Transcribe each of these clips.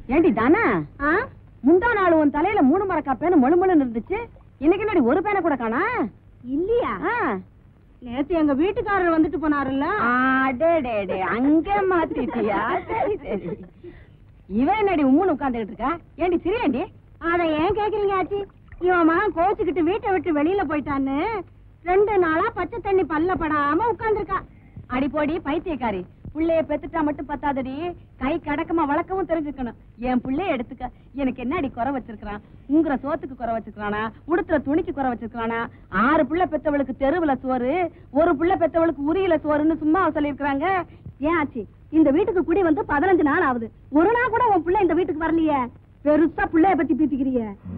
ஏண்டி தானா முந்தா நாள் உன் தலையில 3 மரக்கா பேனு மொழுமொழுன்னு இருந்துச்சு. இன்னைக்கு என்னடி ஒரு பேனை கூட காணா? இல்லையா? நேத்து எங்க வீட்டுக்காரர் வந்துட்டு போனாருல்ல. அங்க மாத்திட்டியா? சரி சரி. இவன் என்னடி உம்முன்னு உட்கார்ந்துட்டு இருக்கா? ஏண்டி சிரியாண்டி? அத ஏன் கேக்குறீங்க ஆச்சி? இவன் மகன் கோச்சுக்கிட்டு வீட்டை விட்டு வெளியில போயிட்டான்னு 2 நாளா பச்சை தண்ணி பல்ல படாம உட்கார்ந்துருக்கா. அடிப்போடி பைத்தியக்காரி. புள்ளைய பெத்துட்டா மட்டும் பத்தாதடி, கை கடக்கமா வளர்க்கவும் தெரிஞ்சுக்கணும். என் புள்ளைய எடுத்துக்க. எனக்கு என்ன அடி குறை வச்சிருக்கான்? உங்குற சோத்துக்கு குறை வச்சிருக்கானா? உடுத்துற துணிக்கு குறை வச்சிருக்கானா? 6 புள்ள பெத்தவளுக்கு தெருவுல சோறு, 1 புள்ள பெத்தவளுக்கு உரியில சோறுன்னு சும்மா சொல்லிருக்காங்க. ஏன் ஆச்சு? இந்த வீட்டுக்கு குடி வந்து 15 நாள் ஆகுது. ஒரு நாள் கூட உன் புள்ள இந்த வீட்டுக்கு வரலையே. பெருசா புள்ளைய பத்தி பீத்திக்கிறிய.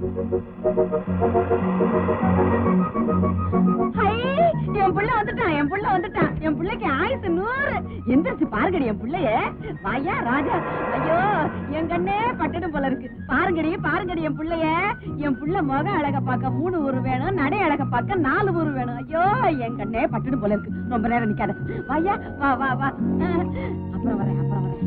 என் புள்ள வந்துட்டான், என் புள்ள வந்துட்டான். என் பிள்ளைக்கு ஆயுசு 100. எந்திரிச்சு பாருங்கடி என் பிள்ளைய. வாயா ராஜா. ஐயோ என் கண்ணே பட்டடும் போல இருக்கு. பாருங்கடி பாருங்கடி என் பிள்ளைய. என் புள்ள முக அழக பார்க்க 3 ஊரு வேணும், நடை அழக பார்க்க 4 ஊரு வேணும். ஐயோ என் கண்ணே பட்டடும் போல இருக்கு. ரொம்ப நேரம் நிக்காத. வாயா வா வா வா. அப்புறம் வரேன் அப்புறம் வரேன்.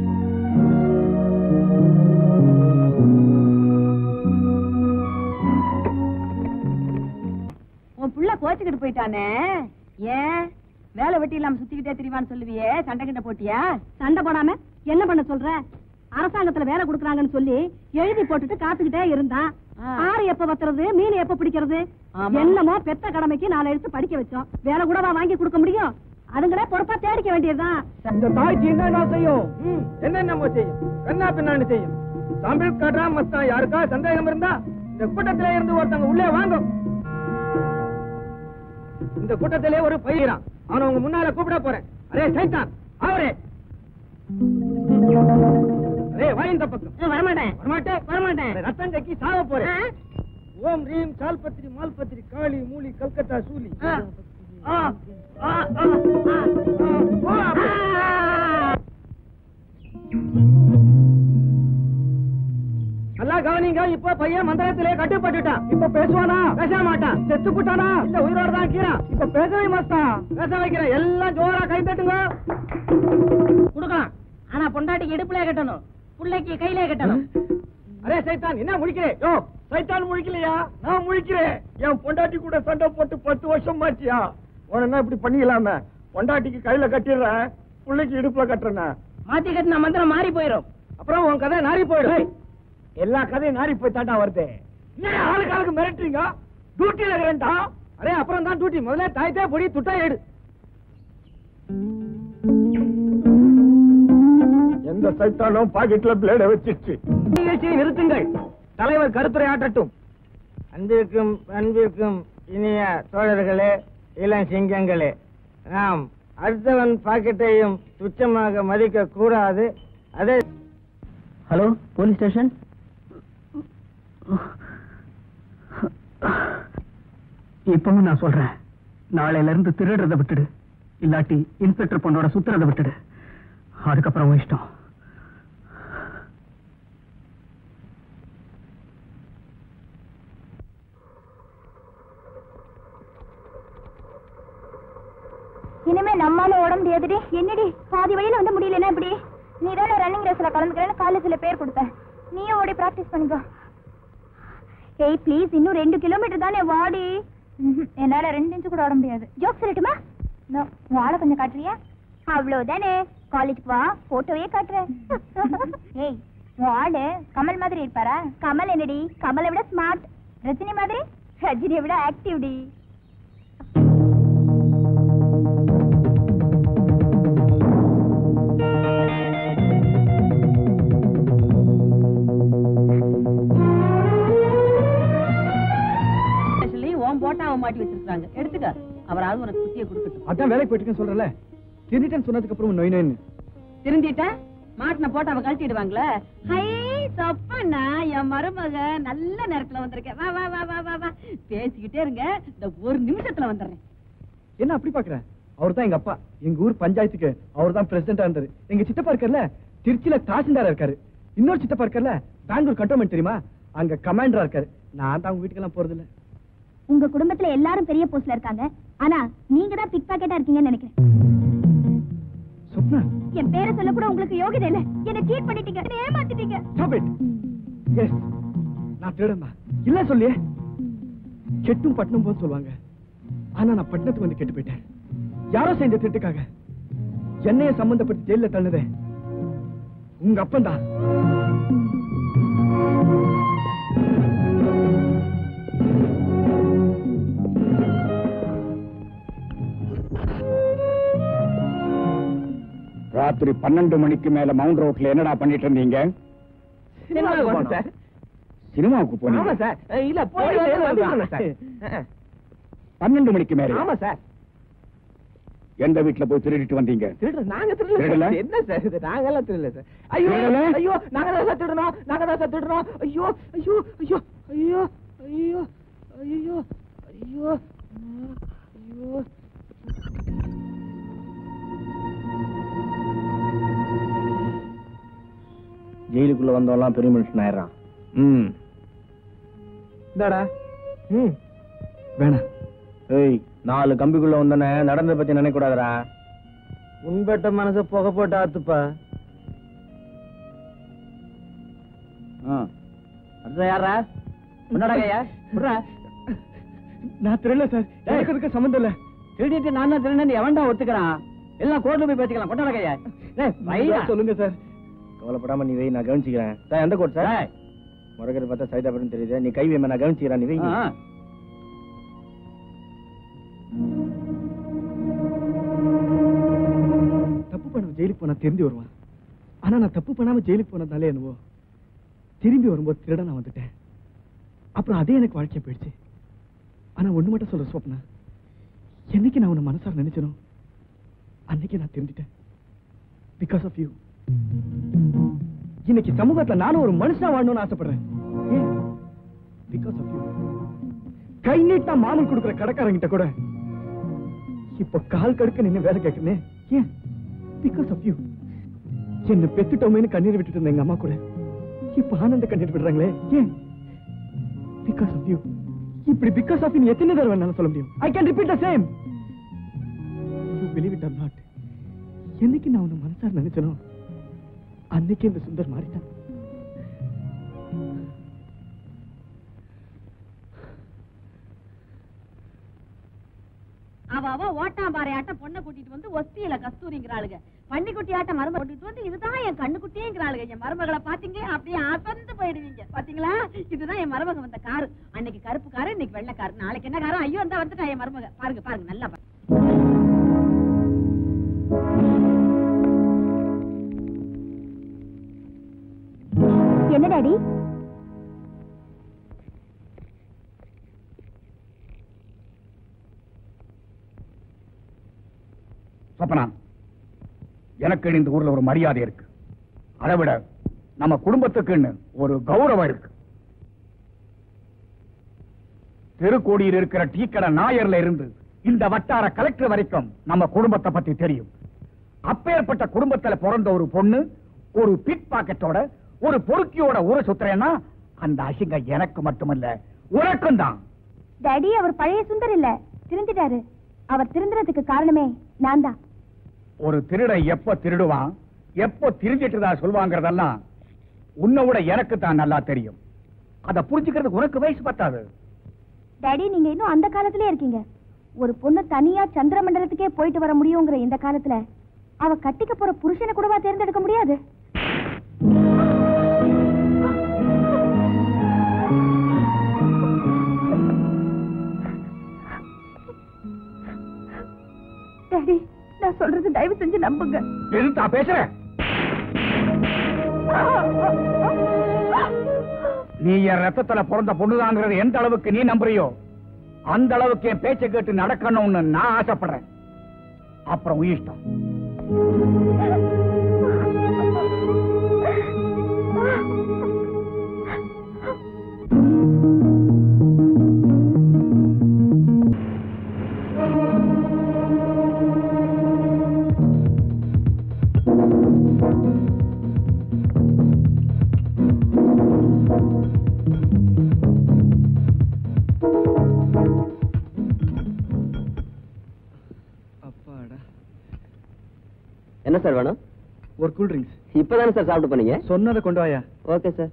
உன் புள்ள கோச்சுக்கிட்டு போயிட்டானே. ஏன் வேலை வெட்டி இல்லாம சுத்திக்கிட்டே திரிவான்னு சொல்லுவியே, சண்டை கிட்ட போட்டியா? சண்டை போடாம என்ன பண்ண சொல்ற? அரசாங்கத்துல வேலை கொடுக்கறாங்கன்னு சொல்லி எழுதி போட்டுட்டு காத்துக்கிட்டே இருந்தான். ஆறு எப்ப வத்துறது, மீன் எப்ப பிடிக்கிறது? என்னமோ பெத்த கடமைக்கு 4 எழுத்து படிக்க வச்சோம். வேலை கூடவா வாங்கி கொடுக்க முடியும்? அதுங்களே பொறுப்பா தேடிக்க வேண்டியதுதான். இந்த தாய்ச்சி என்ன செய்யும்? என்னென்ன செய்யும்? கண்ணா பின்னான்னு செய்யும். சாம்பிள் காட்டுறா மஸ்தா. யாருக்கா சந்தேகம் இருந்தா இந்த கூட்டத்திலே இருந்து ஒருத்தவங்க உள்ளே வாங்க. இந்த கூட்டத்திலே ஒரு பையன், அவனை உங்க முன்னால கூப்பிட போறேன். அரே சைத்தான், அவரே அரே வா இந்த பக்கம். வரமாட்டேன் வரமாட்டேன் வரமாட்டேன். ரத்தம் கக்கி சாவ போறேன். ஓம் ரீம் சால்பத்திரி மால்பத்திரி காளி மூலி கல்கத்தா சூலி. நல்லா கவனிங்க. இப்ப பையன் மந்திரத்திலே கட்டுப்பட்டுட்டான். இப்ப பேசுவானா? பேச மாட்டான். செத்து போட்டானா? இல்ல உயிரோட தான் கீறான். இப்ப பேசவே மாட்டான். பேச வைக்கிறேன். எல்லாம் ஜோரா கை தட்டுங்க. குடுக்கலாம். ஆனா பொண்டாட்டிக்கு இடுப்புல கட்டணும், புள்ளைக்கு கையில கட்டணும். அரே சைத்தான், என்ன முழிக்கிறே? யோ சைத்தான் முழிக்கலையா? நான் முழிக்கிறேன். என் பொண்டாட்டி கூட சண்டை போட்டு 10 வருஷம் ஆச்சியா? உடனே இப்படி பண்ணிக்கலாம? பொண்டாட்டிக்கு கையில கட்டிடுறேன், புள்ளைக்கு இடுப்புல கட்டுறேன். மாத்தி கட்டின மந்திரம் மாறி போயிடும். அப்புறம் உன் கதை நாரி போயிடும். எல்லா கதையும் நாரி போய் தாண்டா வருது. ஆளுக்கு ஆளுக்கு மிரட்டுறீங்க. டியூட்டியில இருக்கிறேன்டா. அரே அப்புறம் தான் டியூட்டி. முதல்ல தாய்த்தே பொடி துட்டா எடு. எந்த சைத்தாலும் பாக்கெட்ல பிளேட வச்சிருச்சு. நிகழ்ச்சியை நிறுத்துங்கள். தலைவர் கருத்துரை ஆற்றட்டும். அன்பிற்கும் அன்பிற்கும் இனிய தோழர்களே, இளம் சிங்கங்களே, நாம் அடுத்தவன் பாக்கெட்டையும் துச்சமாக மதிக்க கூடாது. அதே. Hello police station. இப்பவும் நான் சொல்றேன், நாளையில இருந்து திருடுறத விட்டுடு, இல்லாட்டி இன்ஸ்பெக்டர் பொண்ணோட சுத்துறத விட்டுடு. அதுக்கப்புறம் இஷ்டம். இனிமே நம்மால ஓட முடியாதுடி. என்னடி பாதி வழியில வந்து முடியலன்னா இப்படி? நீ தானே ரன்னிங் ரேஸ்ல கலந்துக்கிறேன்னு காலேஜ்ல பேர் கொடுத்த. நீயும் ஓடி பிராக்டிஸ் பண்ணிக்கோ. ஏய் ப்ளீஸ், இன்னும் 2 கிலோமீட்டர் தானே, வாடி. என்னால 2 இன்ச்சு கூட ஓட முடியாது. ஜோக் சொல்லட்டுமா? வாழ கொஞ்சம் காட்டுறியா? அவ்வளவுதானே, காலேஜ்க்கு வா, போட்டோவே காட்டுறேன். ஏய் வாடு கமல் மாதிரி இருப்பாரா? கமல் என்னடி, கமலை விட ஸ்மார்ட். ரஜினி மாதிரி? ரஜினியை விட ஆக்டிவ் டி. மாட்டி வச்சிருக்காங்க, எடுத்துக்க. அவராவது உனக்கு குத்திய கொடுக்கட்டும். அதான் வேலைக்கு போயிட்டு சொல்றல. திருந்திட்டேன்னு சொன்னதுக்கு அப்புறம் நோய் நோய்னு திருந்திட்ட மாட்டின போட்டு அவ கழட்டிடுவாங்களே. ஹை சப்பண்ணா, என் மருமக நல்ல நேரத்துல வந்திருக்கேன். வா வா வா வா வா வா. பேசிக்கிட்டே இருங்க, இந்த 1 நிமிஷத்துல வந்துடுறேன். என்ன அப்படி பாக்குறேன்? அவர் தான் எங்க அப்பா. எங்க ஊர் பஞ்சாயத்துக்கு அவர் தான் பிரசிடண்டா இருந்தாரு. எங்க சித்தப்பா இருக்கார்ல, திருச்சியில தாசில்தாரா இருக்காரு. இன்னொரு சித்தப்பா இருக்கார்ல, பெங்களூர் கண்டோன்மெண்ட் தெரியுமா, அங்க கமாண்டரா இருக்காரு. நான் தான் உங்க வீட்டுக்கெல்லாம் போறது இல்ல. உங்க குடும்பத்துல எல்லாரும் பெரிய போஸ்ட்ல இருக்காங்க, ஆனா நீங்க தான் பிக் பாக்கெட்டா இருக்கீங்கன்னு நினைக்கிறேன். என் பேரை சொல்ல கூட உங்களுக்கு யோகிதை இல்ல. என்ன சீட் பண்ணிட்டீங்க, என்ன ஏமாத்திட்டீங்க. Stop it. Yes. நான் திருடனா இல்ல சொல்லியே. கெட்டும் பட்டணம் போன்னு சொல்லுவாங்க. ஆனா நான் பட்டணத்துக்கு வந்து கெட்டு போயிட்டேன். யாரோ செஞ்ச திருட்டுக்காக என்னைய சம்பந்தப்பட்டு ஜெயில தள்ளுதே உங்க அப்பன்தான். ராத்திரி 12 மணிக்கு மேல மவுண்ட் ரோட்ல என்னடா பண்ணிட்டு இருந்தீங்க? சினிமாவுக்கு போனீங்க சார். இல்ல போய் 12 மணிக்கு மேல? ஆமா சார். எந்த வீட்டுல போய் திருடிட்டு வந்தீங்க? நாங்க திருடல. என்ன சார் இது? நாங்கெல்லாம் திருடல சார். ஐயோ ஐயோ நாங்க தான் சார் திருடணும். நாங்க தான் சார் திருடணும். ஐயோ ஐயோ ஐயோ ஐயோ ஐயோ ஐயோ ஐயோ ஐயோ. ஜெயிலுக்குள்ள வந்தவெல்லாம் பெரிய மனுஷன் ஆயிடுறான். இந்தாடா. வேணாம். ஏய், 4 கம்பிக்குள்ள வந்தனே நடந்த பத்தி நினைக்க கூடாதுடா. உன்பட்ட மனச புகை போட்டு ஆத்துப்பா. அடுத்த யாரா? முன்னாடியா? நான் திருடல சார். எனக்கு அதுக்கு சம்பந்தம் இல்ல. திருடிட்டு நான் தான் திருடன்னு எவன்டா ஒத்துக்கிறான்? எல்லாம் கோர்ட்ல போய் பேசிக்கலாம். கொண்டாடகையா? சொல்லுங்க சார். கவலைப்படாம நீ வை, நான் கவனிச்சுக்கிறேன். எந்த கோர்ட் சார்? முறைகிறது பார்த்தா சைதாபுரம் தெரியுது. நீ கை வைமா, நான் கவனிச்சுக்கிறேன். நீ வை. தப்பு பண்ண ஜெயிலுக்கு போனா திரும்பி வருவான். ஆனா நான் தப்பு பண்ணாம ஜெயிலுக்கு போனதாலே என்னவோ திரும்பி வரும்போது திருட நான் வந்துட்டேன். அப்புறம் அதே எனக்கு வாழ்க்கைய போயிடுச்சு. ஆனா ஒண்ணு மட்டும் சொல்ற ஸ்வப்னா, என்னைக்கு நான் உன்னை மனசார நினைச்சனோ அன்னைக்கு நான் திரும்பிட்டேன். Because of you. இன்னைக்கு சமூகத்துல நானும் ஒரு மனுஷனா வாழணும்னு ஆசைப்படுறேன். Because of you. கை நீட்டா மாமூல் கொடுக்குற கடைக்காரங்கிட்ட கூட இப்ப கால் கடுக்க நின்னு வேலை கேட்கிறேன். ஏன்? Because of you. என்ன பெத்துட்டோமேன்னு கண்ணீர் விட்டுட்டு இருந்த எங்க அம்மா கூட இப்ப ஆனந்த கண்ணீர் விடுறாங்களே. ஏன்? Because of you. இப்படி பிகாஸ் ஆஃப் யூ எத்தனை தடவை வேணாலும் சொல்ல முடியும். I can repeat the same. You believe it or not. என்னைக்கு நான் உன்னை மனசார நினைச்சனோ அன்னைக்கு இந்த சுந்தர் மாறிட்டான். அவ ஓட்டாம்பாறை ஆட்டம் பொண்ணை கூட்டிட்டு வந்து ஒஸ்தியில கஸ்தூரிங்கிறாளுங்க. பன்னிக்குட்டி ஆட்டம் மருமக கூட்டிட்டு வந்து இதுதான் என் கண்ணுக்குட்டிங்கிறாளுங்க. என் மருமகளை பாத்தீங்க அப்படியே அசந்து போயிடுவீங்க. பாத்தீங்களா? இதுதான் என் மருமக வந்த காரு. அன்னைக்கு கருப்பு காரு, இன்னைக்கு வெள்ளை காரு. நாளைக்கு என்ன காரம்? ஐயோ அந்த வந்துட்டா என் மருமக. பாருங்க பாருங்க நல்லா பாருங்க. என்ன டாடி? சொப்பனா, எனக்கு இந்த ஊர்ல ஒரு மரியாதை இருக்கு. அதை விட நம்ம குடும்பத்துக்குன்னு ஒரு கௌரவம் இருக்கு. திருக்கோடியில் இருக்கிற டீ கடை நாயர்ல இருந்து இந்த வட்டார கலெக்டர் வரைக்கும் நம்ம குடும்பத்தை பத்தி தெரியும். அப்பேற்பட்ட குடும்பத்துல பிறந்த ஒரு பொண்ணு ஒரு பிட் பாக்கெட்டோட ஒரு பொறுக்கியோட ஊரை சுத்துறேன்னா அந்த அசிங்கம் எனக்கு மட்டுமல்ல உனக்கும் தான். டாடி, அவர் பழைய சுந்தர் இல்ல, திருந்திட்டாரு. அவர் திருந்துறதுக்கு காரணமே நான் தான். ஒரு திருடன் எப்ப திருடுவான், எப்ப திருஞ்சிட்டுதா சொல்லுவாங்கிறதெல்லாம் உன்னை விட எனக்கு தான் நல்லா தெரியும். அத புரிஞ்சுக்கிறதுக்கு உனக்கு வயசு பத்தாது. டாடி, நீங்க இன்னும் அந்த காலத்திலே இருக்கீங்க. ஒரு பொண்ணு தனியா சந்திர மண்டலத்துக்கே போயிட்டு வர முடியுங்கிற இந்த காலத்துல அவ கட்டிக்க போற புருஷனை கூடவா தேர்ந்தெடுக்க முடியாது? டாடி, நான் சொல்றது தயவு செஞ்சு நம்புங்க. எதுத்தா பேசுற? நீ என் ரத்தத்துல பிறந்த பொண்ணுதாங்கிறது எந்த அளவுக்கு நீ நம்புறியோ அந்த அளவுக்கு என் பேச்சை கேட்டு நடக்கணும்னு நான் ஆசைப்படுறேன். அப்புறம் உயிஷ்டம். என்ன என்ன சார் வேணும்? ஒரு கூல் ட்ரிங்க்ஸ். இப்பதானே சார் சாப்பிட்டு போனீங்க? சொன்னதை கொண்டு வாயா. Okay sir.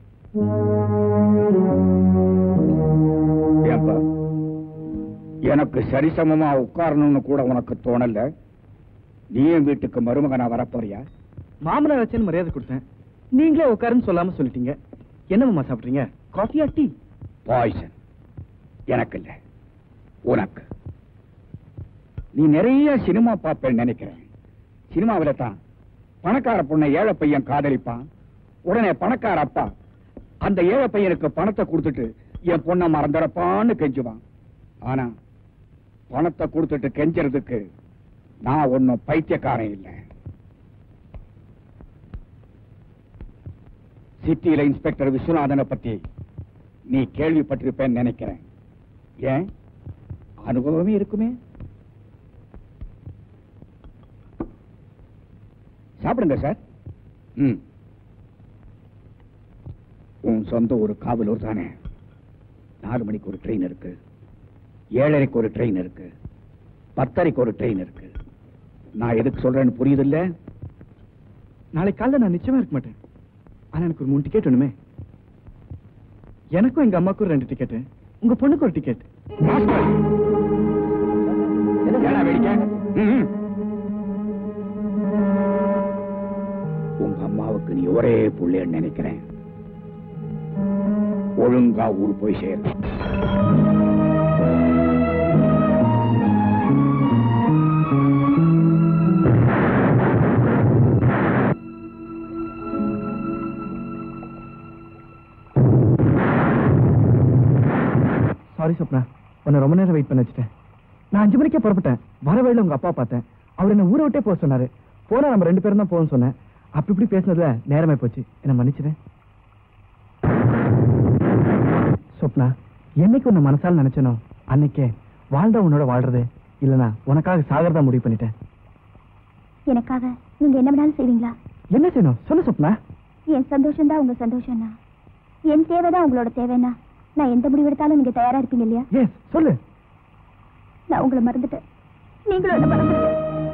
ஏன்பா, எனக்கு சரிசமமா உட்காரணும்னு கூட உனக்கு தோணல? நீயும் வீட்டுக்கு மருமகனா வரப்போறியா? மாமனார் வச்சேன்னு மரியாதை கொடுத்தேன், நீங்களே உட்காருன்னு சொல்லாம சொல்லிட்டீங்க. என்ன மாமா சாப்பிடுறீங்க? காஃபியா டீ? பாய்சன். எனக்கு இல்ல, உனக்கு. நீ நிறைய சினிமா பார்ப்பேன்னு நினைக்கிறேன். சினிமாவில தான் பணக்கார பொண்ணை ஏழை பையன் காதலிப்பான். உடனே பணக்கார அப்பா அந்த ஏழை பையனுக்கு பணத்தை கொடுத்துட்டு என் பொண்ணை மறந்துடப்பான்னு கெஞ்சுவான். ஆனா பணத்தை கொடுத்துட்டு கெஞ்சறதுக்கு நான் ஒன்னும் பைத்தியக்காரன் இல்லை. சிட்டியில இன்ஸ்பெக்டர் விஸ்வநாதனை பத்தி நீ கேள்விப்பட்டிருப்பேன்னு நினைக்கிறேன். ஏன், அனுபவமே இருக்குமே. சாப்பிடுங்க சார். உன் சொந்த ஒரு காவலூர் தானே? 4 மணிக்கு ஒரு ட்ரெயின் இருக்கு, 7:30 ஒரு ட்ரெயின் இருக்கு, 10:30 ஒரு ட்ரெயின் இருக்கு. நான் எதுக்கு சொல்றேன்னு புரியுது இல்ல? நாளைக்கு காலைல நான் நிச்சயமா இருக்க மாட்டேன். ஆனா எனக்கு ஒரு 3 டிக்கெட் வேணுமே. எனக்கும் எங்க அம்மாக்கும் 2 டிக்கெட், உங்க பொண்ணுக்கு ஒரு டிக்கெட். உங்க அம்மாவுக்கு நீ ஒரே புள்ளைன்னு நினைக்கிறேன். ஒழுங்கா ஊர் போய் சேர. சாரி சொப்னா, உன்னை ரொம்ப நேரம் வெயிட் பண்ண வச்சுட்டேன். நான் 5 மணிக்கே புறப்பட்டேன். வர வழியில உங்க அப்பா பார்த்தேன். அவர் என்ன ஊரை விட்டே போக சொன்னாரு. போனா நம்ம 2 பேரும் தான் போகணும்னு சொன்னேன். அப்படி இப்படி பேசினதுல நேரமே போச்சு. என்ன மன்னிச்சிடுறேன். சொப்னா, என்னைக்கு உன்னை மனசால நினைச்சனோ அன்னைக்கே வாழ்ந்தா உன்னோட வாழ்றது, இல்லனா உனக்காக சாகறதா முடிவு பண்ணிட்டேன். எனக்காக நீங்க என்ன வேணாலும் செய்வீங்களா? என்ன செய்யணும் சொல்லு சொப்னா. என் சந்தோஷம் தான் உங்க சந்தோஷம்னா, என் தேவைதான் உங்களோட தேவைன்னா, நான் எந்த முடிவு எடுத்தாலும் நீங்க தயாரா இருப்பீங்க இல்லையா? எஸ், சொல்லு. நான் உங்களை மறந்துட்டேன், நீங்களும் என்ன மறந்துட்டேன்.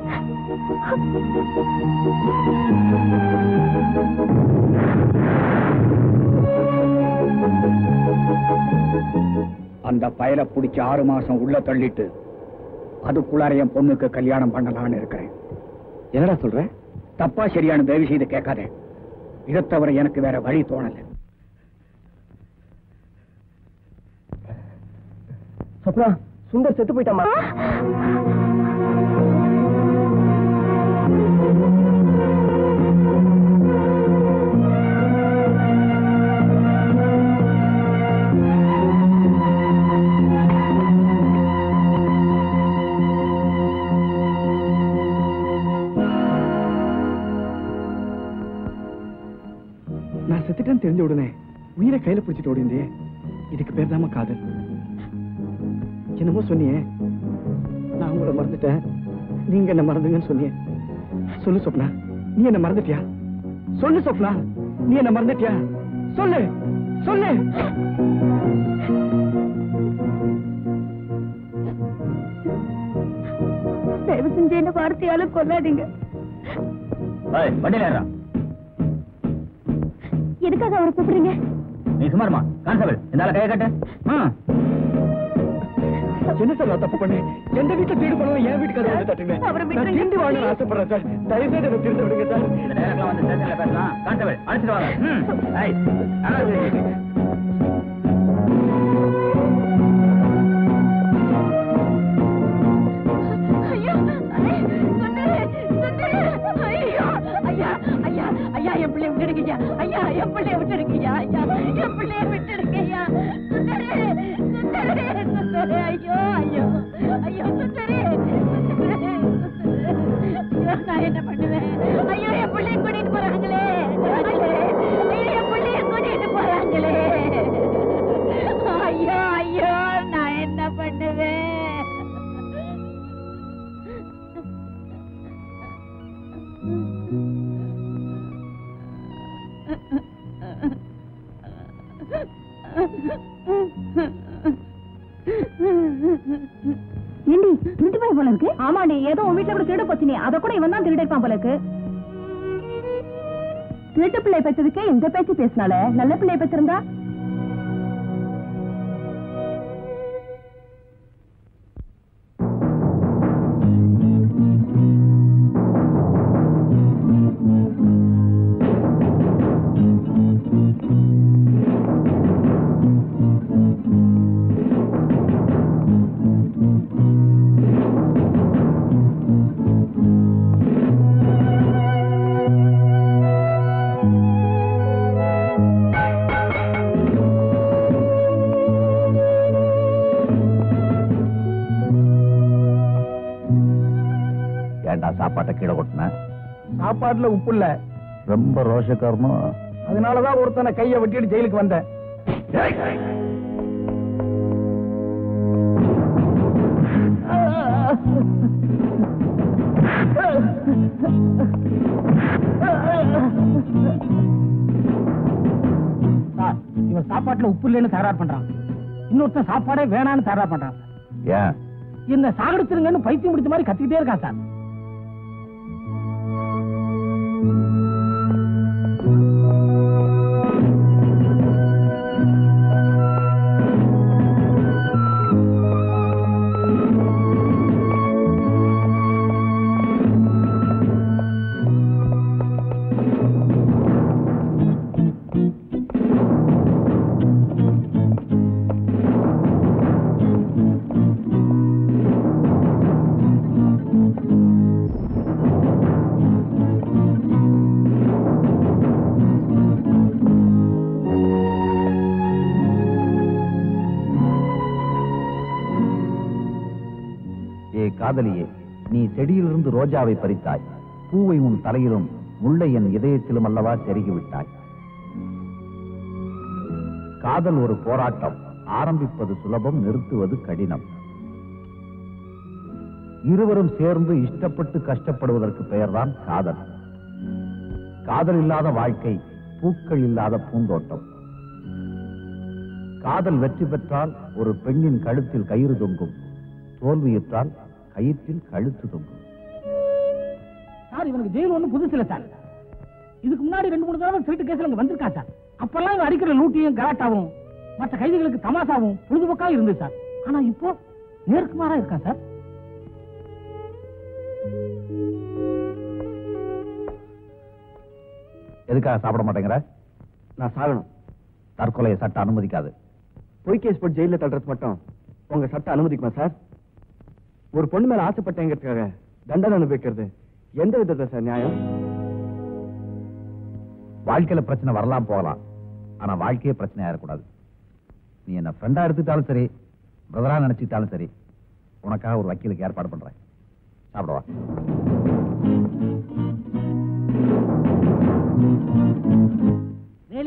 அந்த பயலை பிடிச்ச 6 மாசம் உள்ள தள்ளிட்டு அதுக்குள்ளார என் பொண்ணுக்கு கல்யாணம் பண்ணலான்னு இருக்கிறேன். என்னடா சொல்ற? தப்பா சரியான தயவு செய்து கேட்காத. இதை தவிர எனக்கு வேற வழி தோணல. சொப்னா, சுந்தர் செத்து போயிட்டாமா? நான் செத்துட்டேன்னு தெரிஞ்ச உடனே உயிரை கையில பிடிச்சிட்டு ஓடிந்தே. இதுக்கு பேர் தாம காதல். என்னமோ சொன்னியே, நான் உங்களை மறந்துட்டேன், நீங்க என்ன மறந்துங்கன்னு சொன்னியே. சொல்லு சொப்னா, நீ என்ன மறந்துட்டியா? சொல்லு சொப்னா, நீ என்ன மறந்துட்டியா? சொல்லு சொல்லு. தயவு செஞ்சு என்ன வார்த்தையால கொல்லாதீங்க. எதுக்காக அவரை கூப்பிடுறீங்க? நீ சுமாருமா கான்ஸ்டபிள், இந்த கையை கட்டு. என்ன சார் நான் தப்பு பண்ணேன்? எந்த வீட்டுல திருடு பண்ணலாம், என் வீட்டுக்கு வந்து தட்டுங்க. நான் திரும்பி வாங்க ஆசைப்படுறேன் சார். தயவு செய்து என்ன திருட விடுங்க சார். இந்த டைலாக்லாம் வந்து ஸ்டேஷன்ல பேசலாம். கான்ஸ்டபிள் அழைச்சிட்டு வாங்க. ஐயா என் பிள்ளைய விட்டுடுங்கய்யா. ஐயா என் பிள்ளைய விட்டுடுங்கய்யா. ஐயா என் பிள்ளைய விட்டுடுங்கய்யா. ஐயோ ஐயோ ஐயோ சுந்தரே, நான் என்ன பண்ணுவேன்? ஐயோ என் பிள்ளைய கூட்டிட்டு போறாங்களே. ஐயோ என் பிள்ளைய கூட்டிட்டு போறாங்களே. ஐயோ ஐயோ நான் என்ன பண்ணுவேன்? ஏண்டி திருட்டு போய் போல இருக்கு? ஆமாண்டி. ஆமாடி ஏதோ உன் வீட்டுல கூட திருட போச்சு, அத கூட இவன் தான் திருட இருப்பான் போலக்கு. திருட்டு பிள்ளை பெற்றதுக்கே இந்த பேச்சு பேசினால, நல்ல பிள்ளை பெற்றிருந்தா சாப்பாட்டை கீழே கொட்டின. சாப்பாட்டுல உப்பு இல்ல. ரொம்ப ரோஷக்காரனும். அதனாலதான் ஒருத்தனை கையை வெட்டிட்டு ஜெயிலுக்கு வந்தேன். இவன் சாப்பாட்டுல உப்பு இல்லைன்னு தகராறு பண்றான், இன்னொருத்தன் சாப்பாடே வேணான்னு தகராறு பண்றான். ஏன் என்ன சாகடிச்சிருங்கன்னு பைத்தியம் முடிச்ச மாதிரி கத்திக்கிட்டே இருக்கான் சார். காதலியே, நீ செடியிலிருந்து ரோஜாவை பறித்தாய், பூவை உன் தலையிலும் முல்லை என் இதயத்திலும் அல்லவா செருகிவிட்டாய். காதல் ஒரு போராட்டம், ஆரம்பிப்பது சுலபம், நிறுத்துவது கடினம். இருவரும் சேர்ந்து இஷ்டப்பட்டு கஷ்டப்படுவதற்கு பெயர்தான் காதல். காதல் இல்லாத வாழ்க்கை பூக்கள் இல்லாத பூந்தோட்டம். காதல் வெற்றி பெற்றால் ஒரு பெண்ணின் கழுத்தில் கயிறு தொங்கும், தோல்வியுற்றால் கயிற்றில் கழுத்து தொங்கும். சார் இவனுக்கு ஜெயில் ஒண்ணு புதுசு இல்ல சார். இதுக்கு முன்னாடி 2-3 தடவை திருட்டு கேஸ்ல இங்க வந்திருக்கான் சார். அப்பெல்லாம் இவன் அடிக்கிற லூட்டியும் கலாட்டாவும் மற்ற கைதிகளுக்கு தமாசாவும் பொழுதுபோக்கா இருந்து சார். ஆனா இப்போ நேர்க்குமாரா இருக்கான் சார். எதுக்காக சாப்பிட மாட்டேங்கிற? நான் சாகணும். தற்கொலையை சட்டம் அனுமதிக்காது. பொய் கேஸ் போட்டு ஜெயில தள்ளுறது மட்டும் உங்க சட்டம் அனுமதிக்குமா சார்? ஒரு பொண்ணு மேல ஆசைப்பட்டேங்கிறதுக்காக தண்டனை அனுபவிக்கிறது எந்த விதத்தை சார் நியாயம்? வாழ்க்கையில பிரச்சனை வரலாம் போகலாம், ஆனா வாழ்க்கையே பிரச்சனை ஆயிடக்கூடாது. நீ என்ன ஃப்ரெண்டா எடுத்துட்டாலும் சரி, பிரதரா நினைச்சுட்டாலும் சரி, உனக்காக ஒரு வக்கீலுக்கு ஏற்பாடு பண்றேன். சாப்பிடவா?